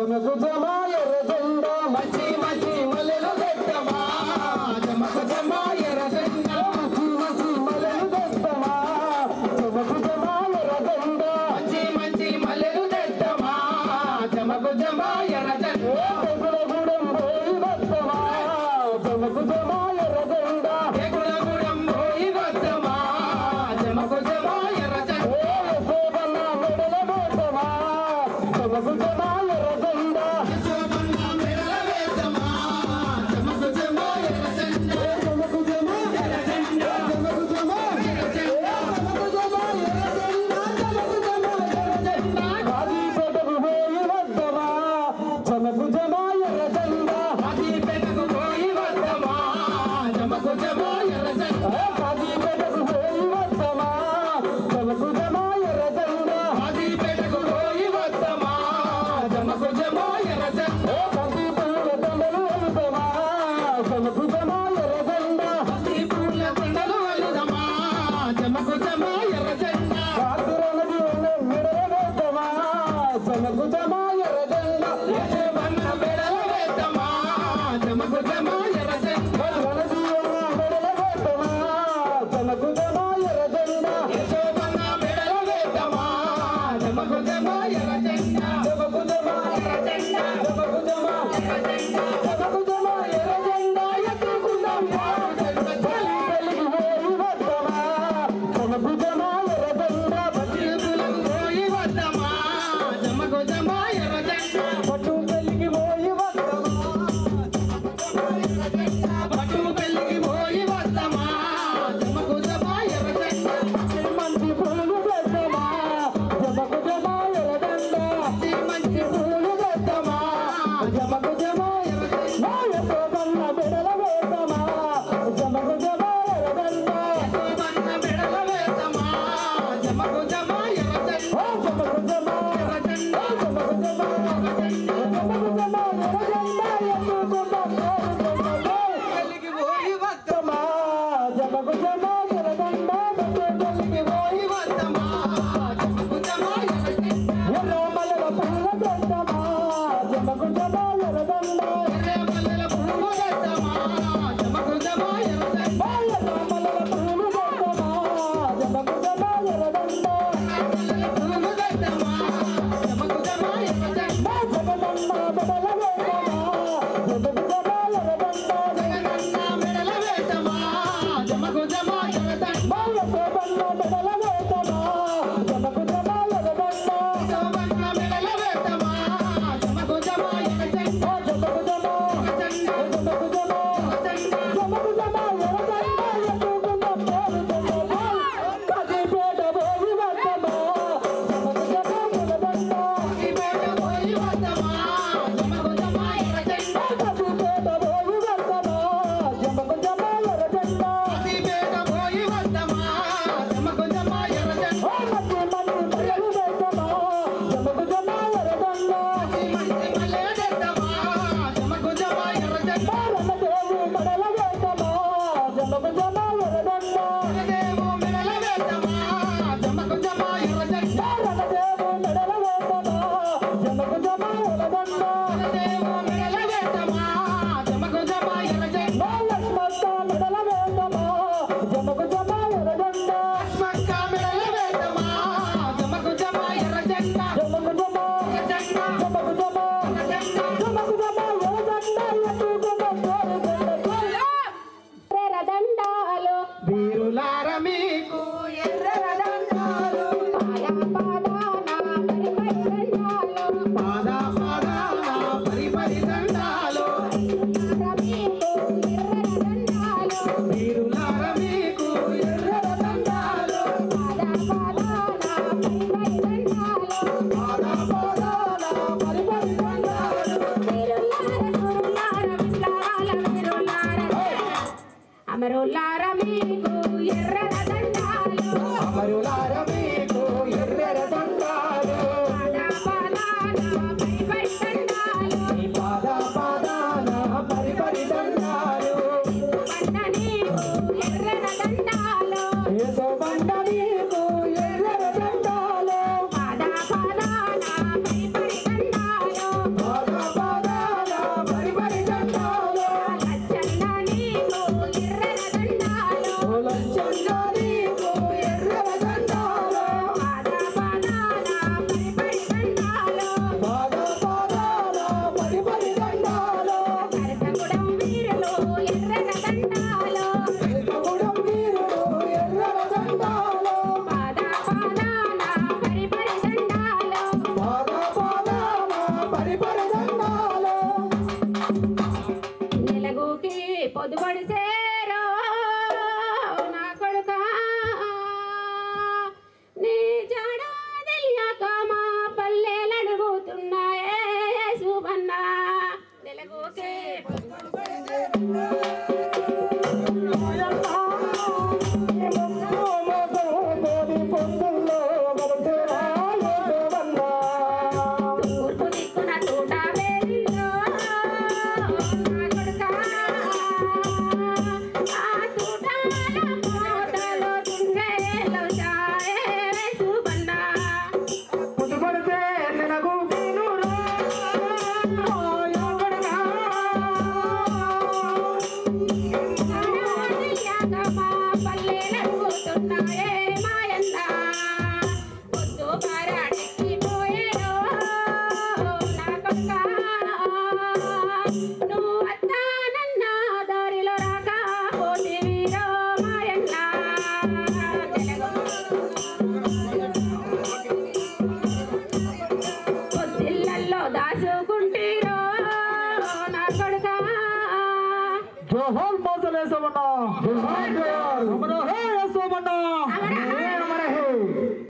జమకు జమా ఎర్రజెండ మంచి మంచి మల్లెలు తెత్తమా జమకు జమా ఎర్రజెండ మంచి మంచి మల్లెలు తెత్తమా జమకు జమా ఎర్రజెండ మంచి మంచి మల్లెలు తెత్తమా జమకు జమా ఎర్రజెండ ఎగులగూడెం పోయి వత్తమా జమకు జమా ఎర్రజెండ ఎగులగూడెం పోయి వత్తమా జమకు జమా ఎర్రజెండ శోభన్న మెడల వేత్తమా జమకు జమా ఎర్రజెండ శోభన్న మెడల వేత్తమా జమకు జమా ఎర్రజెండ జమకు జమా ఎర్రజెండ జమకు జమా ఎర్రజెండ జమకు జమా ఎర్రజెండ జమకు జమా ఎర్రజెండ కాజీపేటకు పోయి వద్దమా జమకు జమా ఎర్రజెండ కాజీపేటకు పోయి వద్దమా జమకు జమా ఎర్రజెండ కాజీపేటకు పోయి వద్దమా జమకు జమా ఎర్రజెండ కాజీపేటకు పోయి వద్దమా జమకు జమా ఎర్రజెండ బంతి పూల దండలు వెళ్తామా జమకు జమా ఎర్రజెండ బంతి పూల దండలు వెళ్తామా జమకు జమా ఎర్రజెండ రాత్రులది మెడల వేద్దామా జమకు జమా ఎర్రజెండ యశోబన్న మెడల వేద్దామా జమకు జమా ఎర్రజెండ వలది మెడల వేద్దామా జమకు జమా ఎర్రజెండ యశోబన్న మెడల వేద్దామా జమకు జమా ఎర్రజెండ జమకు జమా ఎర్రజెండ జమకు జమా ఎర్రజెండ జమకు జమా ఎర్రజెండ ఎత్తుకుందాం పెళ్ళికి పోయి వద్దమా జమకు జమా ఎర్రజెండ బతుకులకు పోయి వద్దమా జమకు జమా ఎర్రజెండ పట్టు పెళ్ళికి పోయి వద్దమా పట్టు పెళ్ళికి పోయి వద్దమా జమకు జమా ఎర్రజెండ మంచి పూలు తెద్దమా జమకు జమా ఎర్రజెండ మంచి పూలు తెద్దమా జమకు జమా ఎర్రజెండ యశోబన్న మెడల వేద్దామా జమకు జమా ఎర్రజెండ యశోబన్న మెడల వేద్దామా జమకు జమా ఎర్రజెండ జమకు జమా ఎర్రజెండ జమకు జమా ఎర్రజెండ జమకు జమా ఎర్రజెండ ఎత్తుకుందాం పెళ్ళికి పోయి వద్దమా జమకు జమా ఎర్రజెండ పెళ్ళికి పోయి వద్దమా జమకు జమా ఎర్రజెండ ఎర్ర మల్లెల పూల తెద్దమా జమకు జమా ఎర్రజెండ ఎర్ర మల్లెల పూలు తెద్దమా జమకు జమా ఎర్రజెండ ఎర్ర మల్లెల పూలు తెద్దమా జమకు జమా ఎర్రజెండ పూలు తెద్దమా జమకు జమా ఎర్రజెండ జగనన్న మెడల వేద్దామా జమకు జమా ఎర్రజెండ జగనన్న మెడల వేద్దామా జమకు జమా ఎర్రజెండ యశోబన్న మెడల వేద్దామా జమకు జమా ఎర్రజెండ యశోబన్న మెడల వేద్దామా జమకు జమా ఎర్రజెండ జమకు జమా ఎర్రజెండ జమకు జమా ఎర్రజెండ జమకు జమా ఎర్రజెండ ఎత్తుకుందాం కాజీపేట పోయి వద్దమా జమకు జమా ఎర్రజెండ కాజీపేట పోయి వద్దమా జమకు జమా ఎర్రజెండ కాజీపేట పోయి వద్దమా జమకు జమా ఎర్రజెండ కాజీపేట పోయి వద్దమా జమకు జమా ఎర్రజెండ మంచి మంచి మల్లెలు తెద్దమా జమకు జమా ఎర్రజెండ మంచి మల్లెలు తెద్దమా జమకు జమా ఎర్రజెండ రణదేవి మెడల వేద్దామా జమకు జమా ఎర్రజెండ రణదేవు మెడల వేద్దామా జమకు జమా ఎర్రజెండ రణదేవు మెడల వేద్దామా జమకు జమా ఎర్రజెండ రణదేవు మెడల వేద్దామా జమకు జమా ఎర్రజెండ లక్ష్మక్క మెడల వేద్దామా జమకు జమా ఎర్రజెండ లక్ష్మక్క మెడల వేద్దామా జమకు జమా ఎర్రజెండ జమకు జమా ఎర్రజెండ జమకు జమా ఎర్రజెండ జమకు జమా ఎర్రజెండ ఎత్తుకుందాం ఎర్రదండాలు వీరులార మీకు ఎర్రదండాలు పాద పాదాన పరిపరి దండాలు పాదా పాదాన పరిపరి దండాలు వీరులార మీకు ఎర్రదండాలు పాదా పాదాన పరిపరి దండాలు అమరులార మీకు ఎర్రదండాలు అమరులార